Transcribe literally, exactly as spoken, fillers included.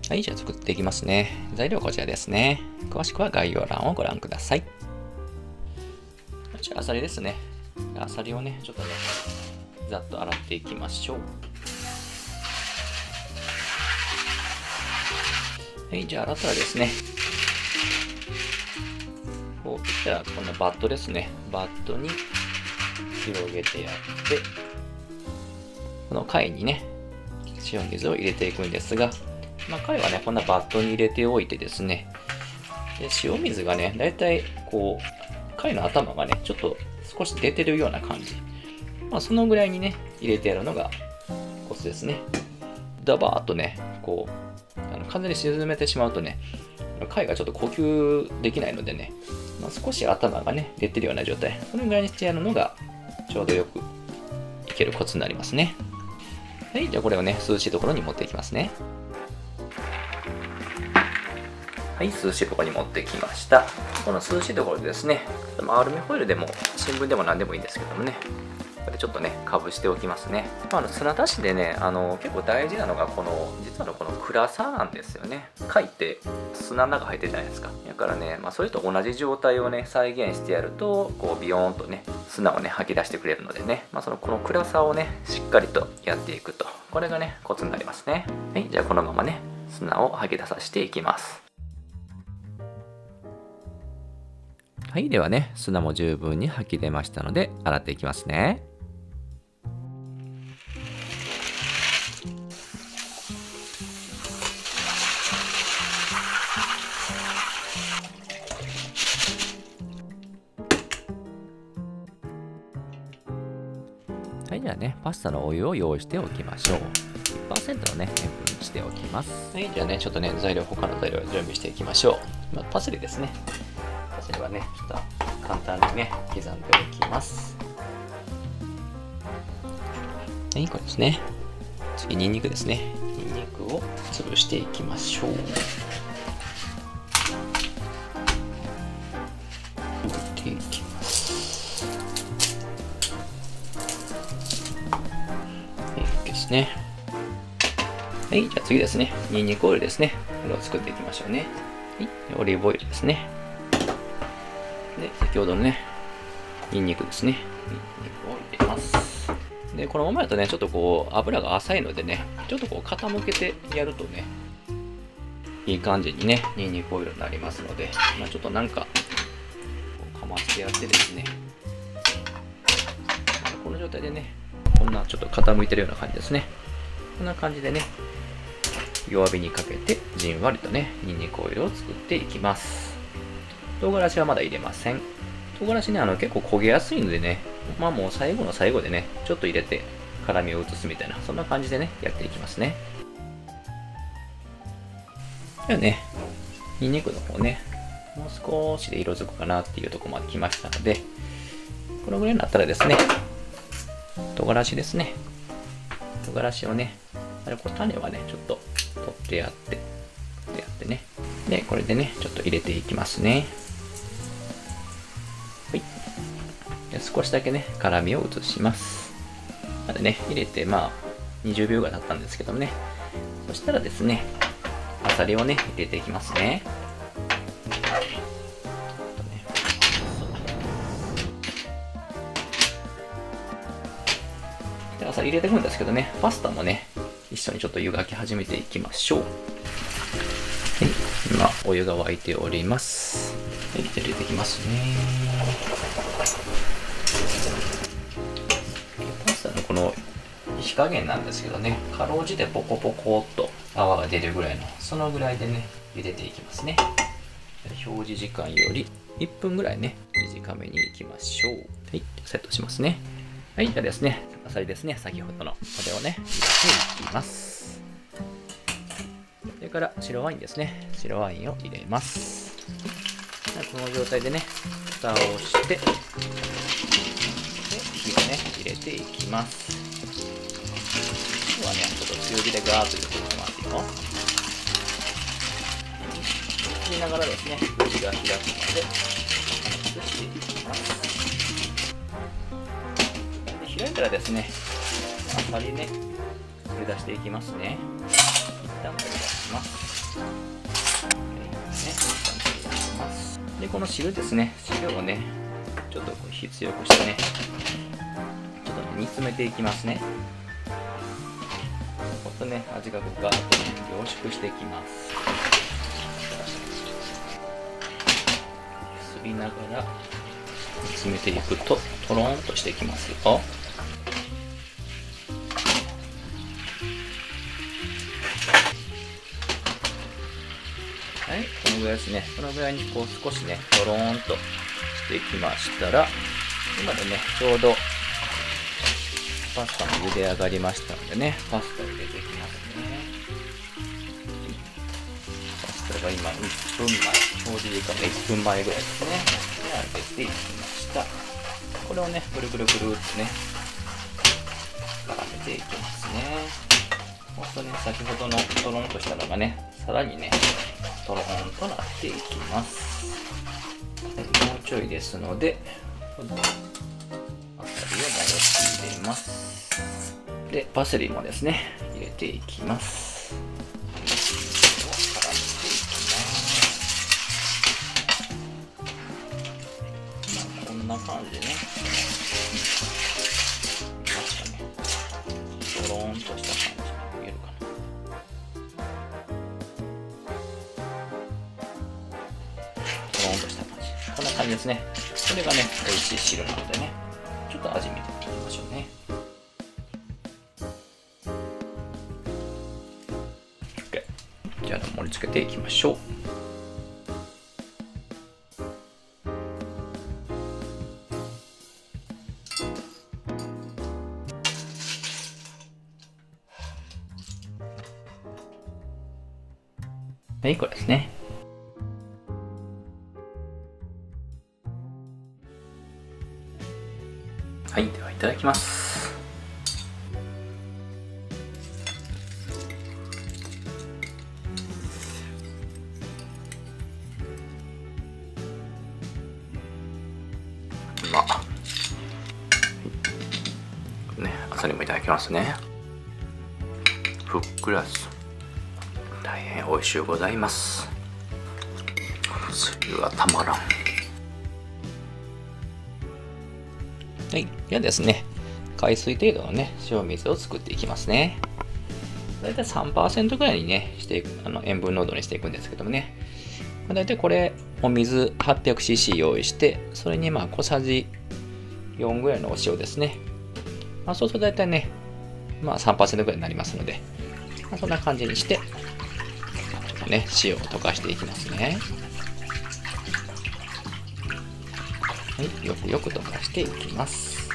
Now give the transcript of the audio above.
はい、じゃあ作っていきますね。材料はこちらですね。詳しくは概要欄をご覧ください。じゃあ、アサリですね。アサリをね、ちょっとね、ざっと洗っていきましょう。はい、じゃあ洗ったらですね、こういったらこのバットですね。バットに広げてやって、この貝にね、塩水を入れていくんですが、まあ、貝はね、こんなバットに入れておいてですね、で塩水がね、だいたいこう、貝の頭がね、ちょっと少し出てるような感じ。まあ、そのぐらいにね、入れてやるのがコツですね。ダバーっとね、こう、あの完全に沈めてしまうとね、貝がちょっと呼吸できないのでね、まあ、少し頭がね、出てるような状態。このぐらいにしてやるのがちょうどよくいけるコツになりますね。はい、じゃあこれをね、涼しいところに持っていきますね。はい、涼しいところに持ってきました。この涼しいところでですね、アルミホイルでも新聞でも何でもいいんですけどもね、これちょっとね、かぶしておきますね。まあ、あの砂出しでね、あの結構大事なのがこの、実はのこの暗さなんですよね。貝って砂の中入ってるじゃないですか。だからね、まあ、それと同じ状態をね、再現してやると、こうビヨーンとね、砂をね、吐き出してくれるのでね、まあ、そのこの暗さをね、しっかりとやっていくと。これがね、コツになりますね。はい、じゃあこのままね、砂を吐き出させていきます。はい、ではね、砂も十分に吐き出ましたので、洗っていきますね。はい、じゃあね、パスタのお湯を用意しておきましょう。じゅっパーセント のね、塩分にしておきます。はい、じゃあね、ちょっとね、材料、他の材料を準備していきましょう。まあ、パセリですね。パセリはね、ちょっと簡単にね、刻んでおきます。はい、これですね。次、ニンニクですね。ニンニクを潰していきましょう。入れていきます。はい、OK ですね。はい、じゃあ次ですね。ニンニクオイルですね。これを作っていきましょうね。はい、オリーブオイルですね。で、先ほどのね、ニンニクですね。ニンニクを入れます。で、このままだとね、ちょっとこう、油が浅いのでね、ちょっとこう、傾けてやるとね、いい感じにね、ニンニクオイルになりますので、まあ、ちょっとなんか、こうかましてやってですね、この状態でね、こんなちょっと傾いてるような感じですね。こんな感じでね、弱火にかけて、じんわりとね、ニンニクオイルを作っていきます。唐辛子はまだ入れません。唐辛子ね、あの結構焦げやすいのでね、まあもう最後の最後でね、ちょっと入れて辛みを移すみたいな、そんな感じでね、やっていきますね。ではね、ニンニクの方ね、もう少しで色づくかなっていうところまで来ましたので、このぐらいになったらですね、唐辛子ですね。唐辛子をね、あれこれ種はね、ちょっと取ってやって、取ってやってね。で、これでね、ちょっと入れていきますね。はい。で少しだけね、辛みを移します。までね、入れて、まあ、にじゅうびょうぐらい経ったんですけどもね。そしたらですね、アサリをね、入れていきますね。でアサリ入れていくんですけどね、パスタもね、一緒にちょっと湯がき始めていきましょう。はい、今、お湯が沸いております。はい、じゃあ入れていきますね。パスタのこの火加減なんですけどね、かろうじてポコポコっと泡が出るぐらいの、そのぐらいでね、入れていきますね。表示時間よりいっぷんぐらいね、短めにいきましょう。はい、セットしますね。はい、じゃあですね、アサリですね、先ほどのこれをね、入れていきます。それから白ワインですね、白ワインを入れます。この状態でね、蓋をして、で火をね、入れていきます。今日はね、ちょっと強火でガーッと入れていきますよ。振りながらですね、口が開くので、移していきます。で開いたらですね、あさりね、取り出していきますね。一旦取り出します。 で、この汁ですね、汁をね、ちょっとこう火強くしてね、ちょっとね、煮詰めていきますね。ほんとね、味がこうガーッとね、凝縮していきます。すりながら煮詰めていくと、とろーんとしていきますよ。はい、このぐらいですね。このぐらいにこう少しね、とろーんとしていきましたら、今でね、ちょうどパスタも茹で上がりましたのでね、パスタを入れていきますね。パスタが今いっぷんまえ、ちょうどいいかな、いっぷんまえぐらいですね。で、揚げていきました。これをね、ぐるぐるぐるっとね、絡めていきますね。そうするとね、先ほどのとろんとしたのがね、さらにね、とろーんとなっていきます。もうちょいですので、あさりを戻して入れます。で、パセリもですね、入れていきます。絡めていきます。まあ、こんな感じでね、またね、とろーんとした感じ。見えるかな。とろーんとした感じ。こんな感じですね。これがね、美味しい汁なのでね、ちょっと味見ていきましょうね。OK。じゃあ盛り付けていきましょう。はい、これですね。はい、ではいただきます。まあ、ね、あさりもいただきますね。ふっくらす。大変美味しゅうございます。汁はたまらん。はい、ではですね、海水程度のね、塩水を作っていきますね。だいたい さんパーセント ぐらいにね、していく、あの塩分濃度にしていくんですけどもね。だいたいこれ、お水 はっぴゃくシーシー 用意して、それにまあ小さじよんぐらいのお塩ですね。まあ、そうするとだいたいね、まあ さんパーセント ぐらいになりますので、まあ、そんな感じにして、ね、塩を溶かしていきますね。はい、よくよく溶かしていきます。